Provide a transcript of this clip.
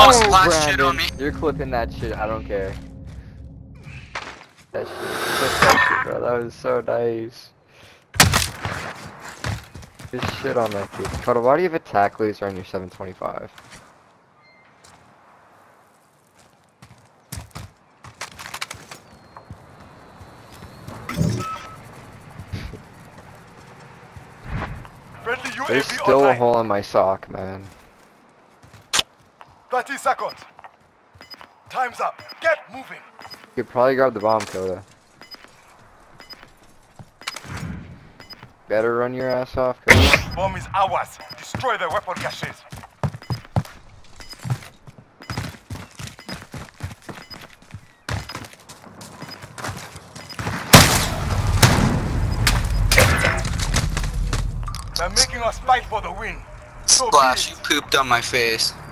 Oh, splash shit on me. You're clipping that shit. I don't care. That shit. Clip that shit, bro. That was so nice. Just shit on that kid. Carter, why do you have attack laser on your 725? Friendly UAV There's still online. a hole in my sock, man. 30 seconds. Time's up. Get moving. You could probably grab the bomb, Coda. Better run your ass off, Coda. Bomb is ours. Destroy the weapon caches. They're making us fight for the win. So Splash, be you it. pooped on my face.